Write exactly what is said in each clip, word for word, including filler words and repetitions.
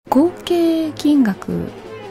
合計金額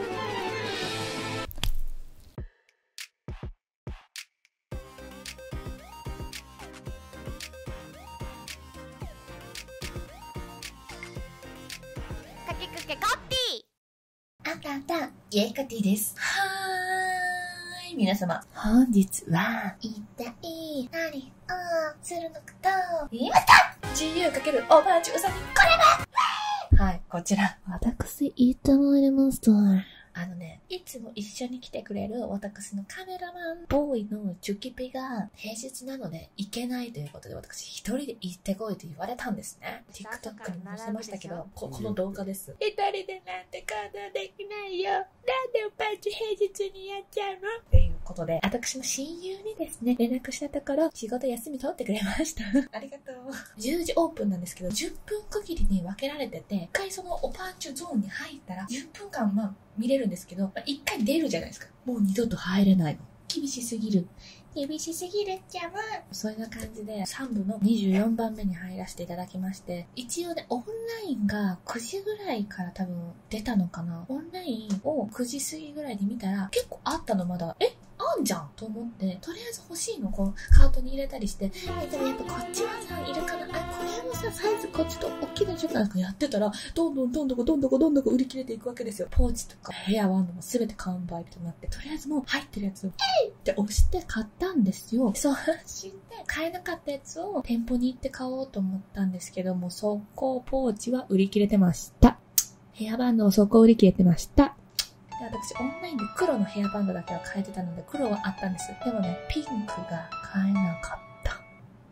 かけかけコッティ。 あんたあんた、イエカティです。はーい、皆様。 本日は、 一体何をするのかと言いました。ジーユー かけるオーバーチューさんにこれははい、こちら。 私言ってまいりました。 あのね、いつも一緒に来てくれる私のカメラマンボーイのチュキピが平日なので行けないということで私一人で行ってこいと言われたんですね。TikTok に載せましたけど、こ, この動画です。一人でなんて行動できないよ。なんでおパンチ平日にやっちゃうのっていうことで、私の親友にですね、連絡したところ、仕事休み取ってくれました。ありがとう。じゅうじオープンなんですけど、じゅっぷん区切りに分けられてて、一回そのおパンチゾーンに入ったら、じゅっぷんかんまあ見れるんですけど、まあ、一回出るじゃないですか。もう二度と入れないの。厳しすぎる。厳しすぎるっちゃもう。そういう感じでさんぶのにじゅうよんばんめに入らせていただきまして、一応ね、オンラインがくじぐらいから多分出たのかな。オンラインをくじ過ぎぐらいに見たら、結構あったのまだ。えあんじゃんと思って、とりあえず欲しいのこうカートに入れたりして、え、でもやっぱこっちはさ、いるかなあ、これもさ、サイズこっちと大きいのじゃないかやってたら、どんどんどんどんどんどんどんどん売り切れていくわけですよ。ポーチとかヘアバンドもすべて完売となって、とりあえずもう入ってるやつを、えいって押して買ったんですよ。そうして、買えなかったやつを店舗に行って買おうと思ったんですけども、速攻ポーチは売り切れてました。ヘアバンドを速攻売り切れてました。で私オンラインで黒のヘアバンドだけは買えてたので黒はあったんです。でもね、ピンクが買えなかった。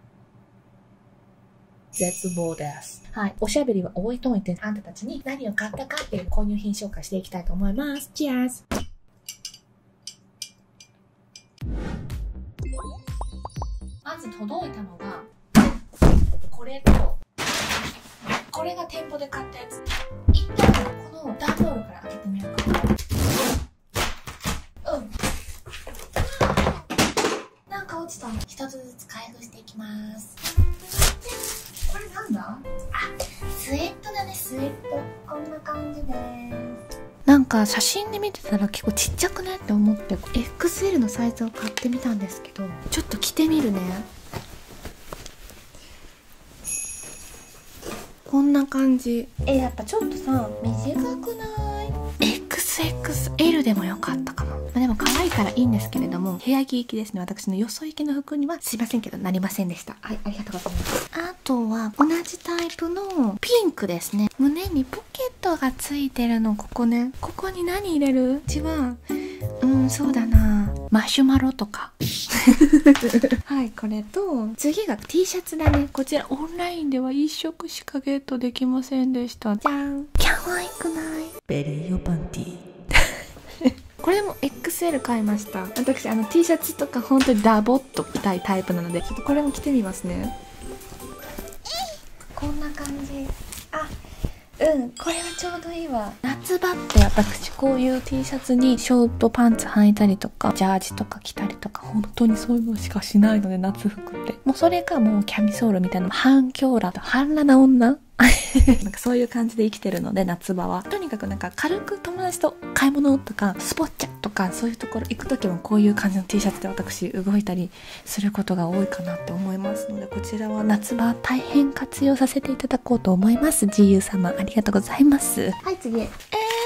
絶望です。はい。おしゃべりは置いといて、あんたたちに何を買ったかっていう購入品紹介していきたいと思います。チアーズ。まず届いたのが、これと、これが店舗で買ったやつ。一旦この段ボールから開けてみようかな。うん。なんか落ちたの。一つずつ開封していきます。これなんだ？あ、スウェットだね、スウェット。こんな感じです。 なんか写真で見てたら結構ちっちゃくねって思って エックスエル のサイズを買ってみたんですけど、ちょっと着てみるね。こんな感じ。 え、やっぱちょっとさ、短くない？ エックスエックスエル でもよかったかも。まあ、でも可愛いからいいんですけれども、部屋着行きですね。私のよそ行きの服にはすいませんけどなりませんでした。はい、ありがとうございます。あとは同じタイプのピンクですね。胸にポケットがついてるの。ここね、ここに何入れる？うちはうん、そうだな、マシュマロとかはい、これと次が T シャツだね。こちらオンラインではいっしょくしかゲットできませんでした。じゃん。可愛くない？ベリーヨパンティこれも エックスエル 買いました。私あの T シャツとか本当にダボっと着たいタイプなので、ちょっとこれも着てみますね。 こんな感じ。あ、うん、これはちょうどいいわ。 夏場って私こういう T シャツにショートパンツ履いたりとかジャージとか着たりとか、本当にそういうのしかしないので、夏服ってもうそれかもうキャミソールみたいな半強羅と半裸な女なんかそういう感じで生きてるので、夏場はとにかくなんか軽く友達と買い物とかスポッチャとかそういうところ行く時もこういう感じの T シャツで私動いたりすることが多いかなって思いますので、こちらは夏場大変活用させていただこうと思います。 ジーユー 様ありがとうございます。 はい、次。えー、 か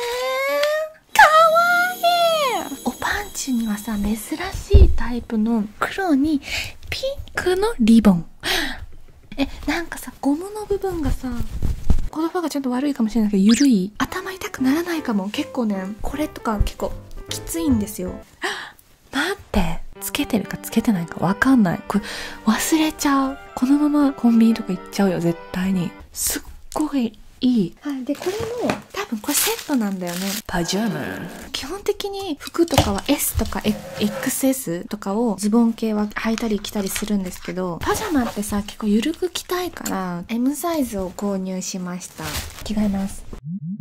わいい。おパンチにはさ、珍しいタイプの黒にピンクのリボン。え、なんかさ、ゴムの部分がさ、言葉がちょっと悪いかもしれないけど、ゆるい。頭痛くならないかも。結構ね、これとか結構きついんですよ。待って、つけてるかつけてないかわかんない。これ忘れちゃう。このままコンビニとか行っちゃうよ、絶対に。すっごいいい。はい。で、これも多分これセットなんだよね。パジャマ。基本的に服とかは エス とか エックスエス とかをズボン系は履いたり着たりするんですけど、パジャマってさ、結構ゆるく着たいから エム サイズを購入しました。着替えます。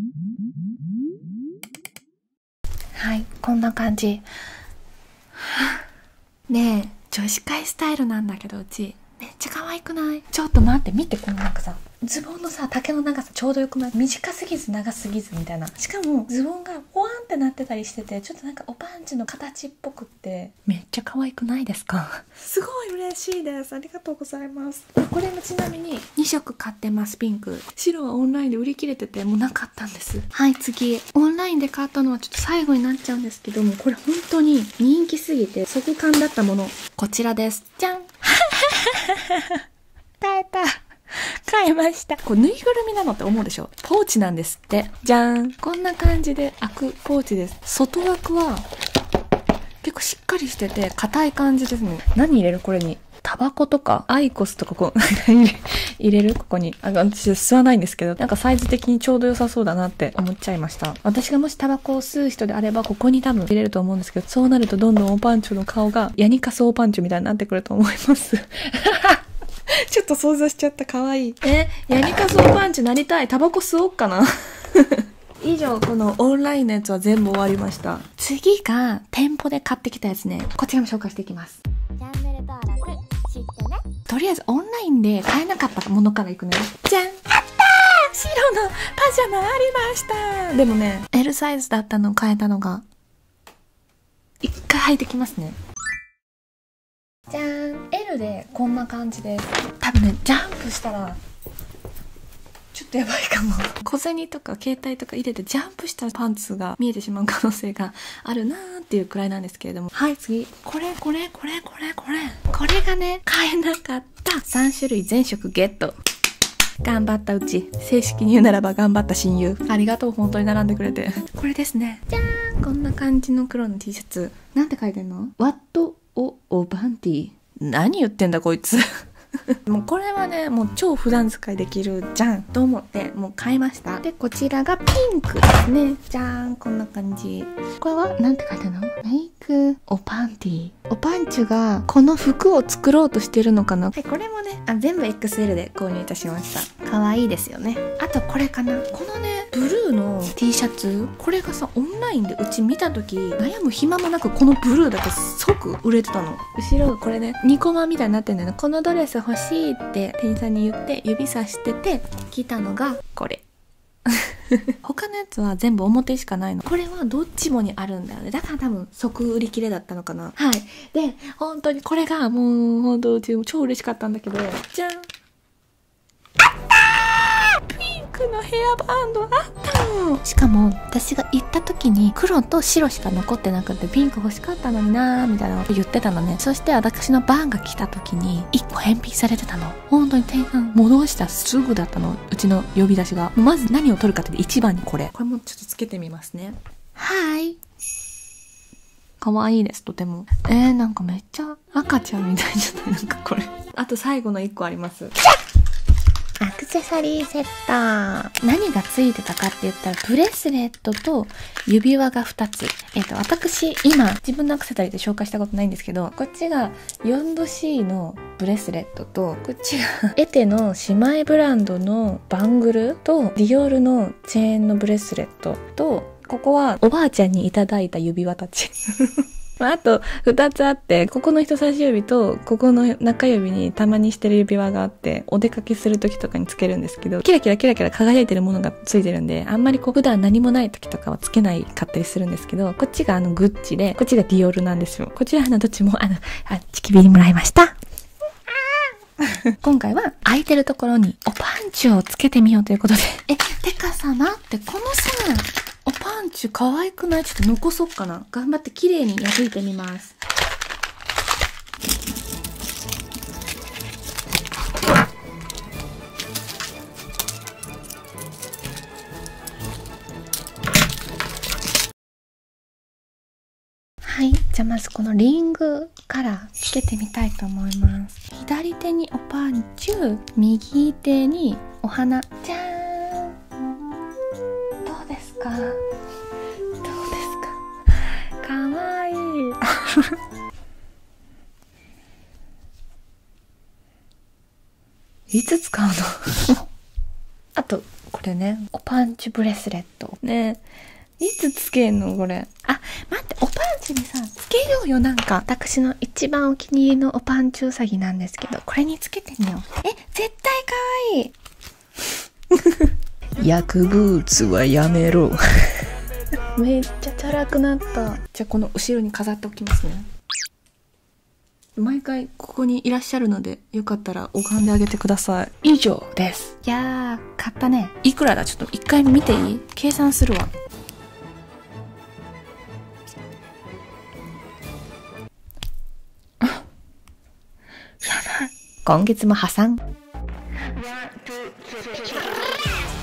はい、こんな感じ。ねえ、女子会スタイルなんだけど、うちめちゃ可愛くない？ちょっと待って、見て、このなんかさ、ズボンのさ、丈の長さちょうどよくない？短すぎず長すぎずみたいな。しかも、ズボンがポワンってなってたりしてて、ちょっとなんかおパンチの形っぽくって、めっちゃ可愛くないですか？すごい嬉しいです。ありがとうございます。これもちなみににしょく買ってます、ピンク。白はオンラインで売り切れてて、もうなかったんです。はい、次。オンラインで買ったのはちょっと最後になっちゃうんですけども、これ本当に人気すぎて即完だったもの。こちらです。じゃん買えた。買いました。これぬいぐるみなのって思うでしょ？ポーチなんですって。じゃーん。こんな感じで開くポーチです。外枠は結構しっかりしてて硬い感じですね。何入れる？これにタバコとかアイコスとかこう入れる？ここに。あ、私吸わないんですけど、なんかサイズ的にちょうど良さそうだなって思っちゃいました。私がもしタバコを吸う人であればここに多分入れると思うんですけど、そうなるとどんどんオパンチョの顔がヤニカスオパンチョみたいになってくると思いますちょっと想像しちゃった。かわいい。え、ヤニカスオパンチなりたい。タバコ吸おうかな以上、このオンラインのやつは全部終わりました。次が店舗で買ってきたやつね。こちらも紹介していきます。 チャンネル登録してね。 とりあえずオンラインで買えなかったものからいくね。じゃん。あったー！白のパジャマありました。でもね、L サイズだったのを買えたのが、一回履いてきますね。じゃーん。L でこんな感じです。多分ね、ジャンプしたら、ちょっとやばいかも。小銭とか携帯とか入れてジャンプしたらパンツが見えてしまう可能性があるなーっていうくらいなんですけれども。はい、次。これ、これ、これ、これ、これ。これがね、買えなかったさんしゅるい全色ゲット。頑張ったうち、正式に言うならば頑張った親友。ありがとう、本当に並んでくれて。これですね。じゃーん。こんな感じの黒の T シャツ。なんて書いてんの？ What o o バンティ。何言ってんだこいつ。もうこれはね、もう超普段使いできるじゃんと思ってもう買いました。で、こちらがピンクですね。じゃーん、こんな感じ。これはなんて書いてあるの？メイクおパンティ。おパンチュがこの服を作ろうとしてるのかな。はい、これもね、あ、全部 エックスエル で購入いたしました。可愛いですよね。あとこれかな。このね、ブルーの T シャツ、これがさ、オンラインでうち見た時悩む暇もなくこのブルーだけ即売れてたの。後ろこれね、ニコマみたいになってんだよね。このドレス欲しいって店員さんに言って指さしてて来たのがこれ他のやつは全部表しかないの。これはどっちもにあるんだよね。だから多分即売り切れだったのかな。はい。で、本当にこれがもう本当うち超嬉しかったんだけど、じゃん、のヘアバンドあったの。しかも私が行った時に黒と白しか残ってなくてピンク欲しかったのになーみたいなこと言ってたのね。そして私の番が来た時にいっこ返品されてたの。本当に店員さん戻したすぐだったの、うちの呼び出しが。まず何を取るかっていちばんにこれこれもちょっとつけてみますね。はい、かわいいです、とても。えー、なんかめっちゃ赤ちゃんみたいじゃない？なんかこれ。あと最後のいっこあります。アクセサリーセット。何がついてたかって言ったら、ブレスレットと指輪がふたつ。えっと、私、今、自分のアクセサリーで紹介したことないんですけど、こっちが よんどシー のブレスレットと、こっちがエテの姉妹ブランドのバングルと、ディオールのチェーンのブレスレットと、ここはおばあちゃんにいただいた指輪たち。あとふたつあって、ここの人差し指とここの中指にたまにしてる指輪があって、お出かけする時とかにつけるんですけど、キラキラキラキラ輝いてるものがついてるんで、あんまりこう普段何もない時とかはつけないかったりするんですけど、こっちがあのグッチで、こっちがディオールなんですよ。こちらのどっちもあのあチキビにもらいました。今回は空いてるところにおパンチをつけてみようということで。え、てかさ、待って、このさ、おパンチ可愛くない？ちょっと残そうかな。頑張って綺麗に破いてみます。はい。じゃあまずこのリングからつけてみたいと思います。左手におパンチュ、右手にお花。じゃーん。どうですか？どうですか？かわいい。いつ使うの？あと、これね、おパンチブレスレット。ね、いつつけんのこれ。あ、待って、おパンチにさ、つけようよ、なんか。私の一番お気に入りのおパンチウサギなんですけど、これにつけてみよう。え、絶対かわいい。薬物はやめろ。めっちゃチャラくなった。じゃあこの後ろに飾っておきますね。毎回ここにいらっしゃるので、よかったら拝んであげてください。以上です。いやー、買ったね。いくらだ？ちょっと一回見ていい？計算するわ。あ、やばい。今月も破産。